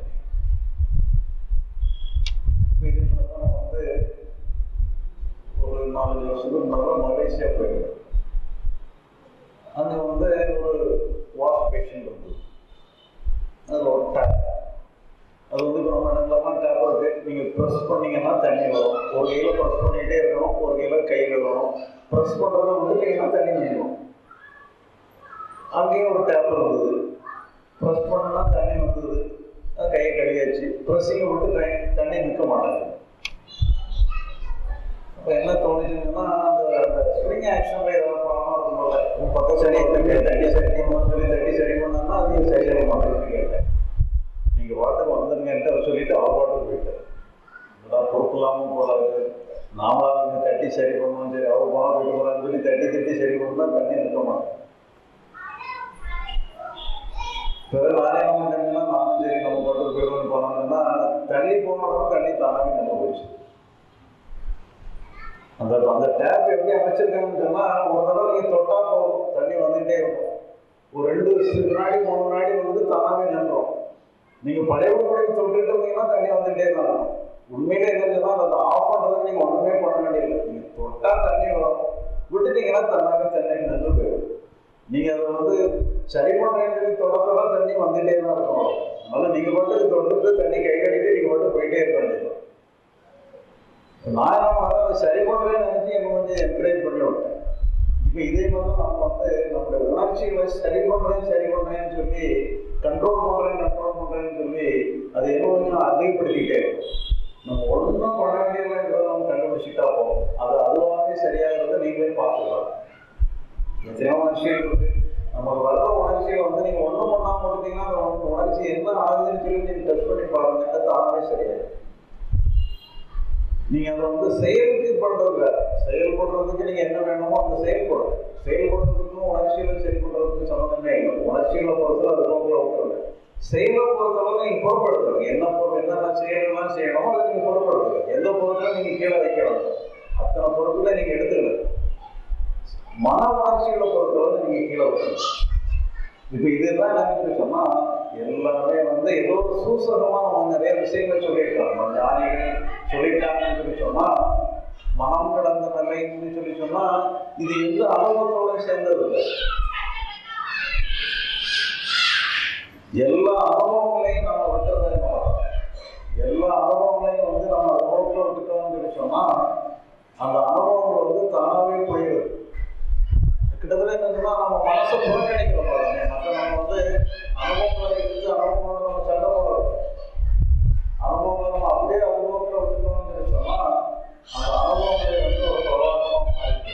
இப்போ இதே மாதிரி தான் நம்ம வந்து ஒரு நாலஞ்சு வருஷத்துக்கு முன்னாடி மலேசியா போயிருந்தோம். அங்கே வந்து ஒரு வாஷ் பேஷன் இருந்தது. அதில் ஒரு டேப், அது வந்து இப்போ நம்ம இடங்கள்லாம் டேப் இருக்குது. நீங்கள் ப்ரெஸ் பண்ணிங்கன்னா தண்ணி வரும். ஒரு கையில் ப்ரெஸ் பண்ணிகிட்டே இருக்கணும், ஒரு கையில் கையில் வரணும். ப்ரெஸ் பண்ணுறத விட்டுட்டிங்கன்னா தண்ணி நிற்கும். அங்கேயும் ஒரு டேப் இருந்தது. ப்ரெஸ் பண்ணா தண்ணி வந்தது, கையை கழுவியாச்சு. ப்ரெஸ்ஸிங்கை விட்டு தண்ணி நிற்க மாட்டாங்க. இப்போ என்ன தோணுச்சுன்னா அந்த அந்த ஸ்ப்ரிங் ஆக்ஷனில் ஏதாவது ப்ராப்ளம் இருக்கும்போது பக்கம் சரி தண்ணி தண்ணி சரி பண்ணணும் சொல்லி தண்ணி சரி பண்ணாங்கன்னா அது சரியாக மாட்டேன்னு கேட்டேன். நீங்கள் வாட்டுக்கு வந்துருங்கன்ட்டு அவர் சொல்லிவிட்டு அவர் வாட்டுக்கு போயிட்டார். நல்லா பொறுப்பு இல்லாமல் போகிறாரு. நாமளாக வந்து தட்டி சரி பண்ணுவோம், சரி அவர் போனால் போயிட்டு போகிறான்னு சொல்லி தட்டி தட்டி சரி பண்ணால் தண்ணி நிற்க மாட்டேன். பிறகு நானே வாங்கினா நானும் சரி நம்ம பாட்டு போயிடுவோம்னு போனாங்கன்னா தண்ணி போனோட தண்ணி தானாகவே நின்று போயிடுச்சு. அந்த அந்த டேப் எப்படி அமைச்சிருக்காங்கன்னு சொன்னால் ஒரு தடவை நீங்கள் தொட்டா போதும் தண்ணி வந்துகிட்டே இருக்கும். ஒரு ரெண்டு வருஷத்துக்கு முன்னாடி மூணு முன்னாடி வந்து தானாகவே நின்றோம். நீங்கள் பழைய பழைய தொட்டுட்டு இருந்தீங்கன்னா தண்ணி வந்துகிட்டே தான் இருக்கும். உண்மையிலே என்னன்னா அதை ஆஃப் பண்ணுறதுக்கு நீங்கள் ஒன்றுமே பண்ண வேண்டியதில்லை. நீங்கள் தொட்டால் தண்ணி வரும், விட்டுட்டீங்கன்னா தன்னாக தண்ணி நின்று போயிடும். நீங்கள் அதை வந்து சரி பண்ணுறீங்க தொடத்தோட தண்ணி வந்துகிட்டே தான் இருக்கும். அதனால் நீங்கள் மட்டும் தொட்டுட்டு தண்ணி கை கட்டிட்டு நீங்கள் மட்டும் போயிட்டே இருக்க வேண்டியது. நான் என்ன பண்ணேன், அதை சரி பண்ணுறேன்னு நினச்சி என்னை கொஞ்சம் என்கரேஜ் பண்ணி விட்டேன். இப்போ இதே மாதிரி தான் நம்ம வந்து நம்மளுடைய உணர்ச்சிகளை சரி பண்ணுறேன் சரி பண்ணுறேன்னு சொல்லி கண்ட்ரோல் பண்ணுறேன் கண்ட்ரோல் பண்ணுறேன்னு சொல்லி அதை என்ன கொஞ்சம் அதிகப்படுத்திக்கிட்டே நம்ம ஒன்றும் பண்ண வேண்டியதுங்கிறத நம்ம கண்டுபிடிச்சிட்டா போகும். அது அதுவாகவே சரியாகிறத நீங்களே பார்த்துக்கலாம். எத்தனையோ உணர்ச்சிகள் இருக்குது. நமக்கு வர்ற உணர்ச்சியை வந்து நீங்கள் ஒன்றும் பண்ணாமல் கொடுத்தீங்கன்னா அந்த உணர்ச்சி என்ன ஆகுதுன்னு சொல்லி நீங்கள் டெஸ்ட் பண்ணி பாருங்க, தானாகவே சரியாயிடும். நீங்கள் அதை வந்து செயலுக்கு பண்ணுறது செயல்படுறதுக்கு நீங்கள் என்ன வேணுமோ அந்த செயல்படுறது செயல்படுறதுக்கும் உணர்ச்சிகளை சரி பண்ணுறதுக்கு சம்மந்தமே இல்லை. உணர்ச்சிகளை பொறுத்தவரை அது நோக்கில் விட்டுருங்க. செயலை பொறுத்தளவு நீங்கள் பொறுப்படுத்துங்க. என்ன பொருள் என்னென்ன செயல்கள்லாம் செய்யணுமோ அதை நீங்கள் பொறுப்படுத்துங்க. எந்த பொருட்களை நீங்கள் கீழே வைக்கணும் அத்தனை பொருட்களை நீங்கள் எடுத்துக்கணும். மன உணர்ச்சிகளை பொறுத்தளவு நீங்கள் கீழே வைக்கணும். இப்போ இதுதான் என்னன்னு சொன்னால் எல்லாமே வந்து ஏதோ ஒரு சூசகமாக நம்ம நிறைய விஷயங்கள் சொல்லியிருக்காங்க. ஞானிகள் சொல்லிட்டாங்கன்னு சொல்லி சொன்னால் மனம் கடந்த நிலைன்னு சொல்லி சொன்னால் இது எந்த அனுபவத்தோட சேர்ந்தது இல்லை. எல்லா அனுபவங்களையும் நம்ம விட்டுறதே எல்லா அனுபவங்களையும் வந்து நம்ம அனுபவத்தில் விட்டுட்டோம்னு சொல்லி சொன்னால் அந்த அனுபவங்கள் வந்து தானாகவே போயிடுது. கிட்டத்தட்ட என்னன்னா நம்ம மனசை புறக்கணிக்கிற மாதிரி மற்ற நம்ம வந்து அனுபவங்களை இருந்து அனுபவங்களோட நம்ம சண்டை போடுறது அனுபவங்களை நம்ம அப்படியே அனுபவத்தில் விட்டுட்டோம்னு சொல்லி சொன்னால் அந்த அனுபவங்களை வந்து ஒரு பிரவாகமாக மாறிட்டு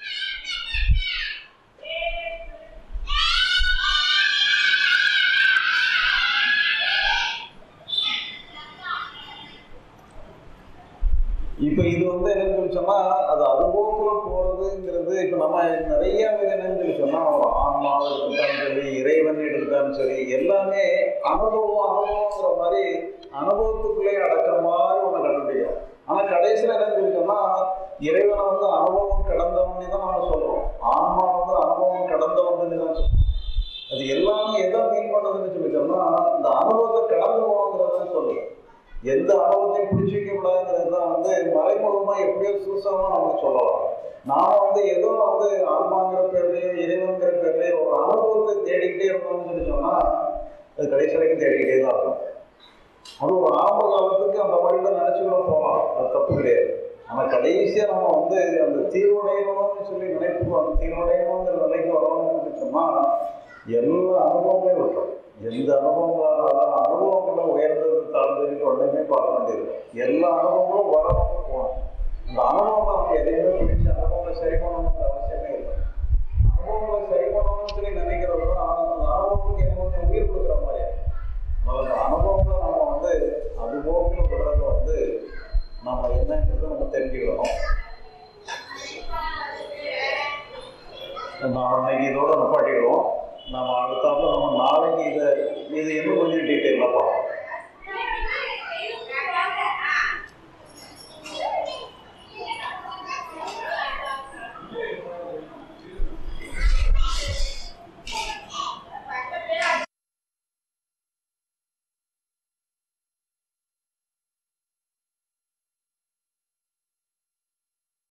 இப்போ இது வந்து என்னன்னு சொல்லி சொன்னால் அது அனுபவத்தில் போகிறதுங்கிறது இப்போ நம்ம நிறைய பேர் என்னன்னு சொல்லி சொன்னால் ஒரு ஆன்மாவை எடுத்துட்டாலும் சரி இறைவன் எடுத்துட்டாலும் சரி எல்லாமே அனுபவம் அனுபவங்கிற மாதிரி அனுபவத்துக்குள்ளே அடக்கிற மாதிரி ஒன்று கண்டுபிடிக்கும். ஆனால் கடைசியில் என்னன்னு சொல்லி சொன்னால் இறைவனை வந்து அனுபவம் கடந்தவன்னு தான் நம்ம சொல்கிறோம். ஆன்மா வந்து அனுபவம் கடந்தவன்னு தான் சொல்கிறோம். அது எல்லாமே எதை மீன் பண்ணுறதுன்னு சொல்லி சொன்னால் இந்த அனுபவத்தை கடந்து போகணுங்கிறத சொல்லுவோம். எந்த அனுபவத்தையும் பிடிச்சி வைக்கக்கூடாதுங்கிறது தான் வந்து மறைமுகமாக எப்படியோ சூசகமாக நமக்கு சொல்லலாம். நாம் வந்து ஏதோ வந்து ஆன்மாங்கிற பேர்லையோ இறைவன்கிற பேர்லையோ ஒரு அனுபவத்தை தேடிக்கிட்டே இருக்கணும்னு சொல்லி சொன்னால் அது கடைசி வரைக்கும் தேடிக்கிட்டே தான் இருக்கும். அது ஒரு ஆரம்ப காலத்துக்கு அந்த மாதிரிலாம் நினச்சிக்கூட போகலாம், அது தப்பு கிடையாது. ஆனால் கடைசியாக நம்ம வந்து அந்த தீர்வடையணும்னு சொல்லி நினைப்போம். அந்த தீர்வடையணுங்கிற நிலைக்கு வரணும்னு சொன்னால் எல்லா அனுபவமே விட்டோம். எந்த அனுபவங்களாக அனுபவங்களை உயர்ந்தது தாழ்ந்ததுக்கு உடனே பார்க்க வேண்டியது. எல்லா அனுபவங்களும் வரணும் போகணும். இந்த அனுபவம் நமக்கு எதையுமே பிடிச்சி அனுபவங்களை சரி பண்ணணுங்கிற அவசியமே இல்லை. அனுபவங்களை சரி பண்ணணும்னு சொல்லி நினைக்கிறது தான் அந்த அனுபவத்துக்கு என்ன கொஞ்சம் உயிர் கொடுக்குற மாதிரியா. அந்த அனுபவங்களை நம்ம வந்து அனுபவங்களை விடுறத வந்து நம்ம என்னங்கிறத நம்ம தெரிஞ்சுக்கணும். நம்ம இன்னைக்கு இதோட நிப்பாட்டிடுவோம். நம்ம அடுத்தாப்புல நம்ம நாளைக்கு இதை இது இன்னும் கொஞ்சம் டீட்டெயிலாக பார்ப்போம்.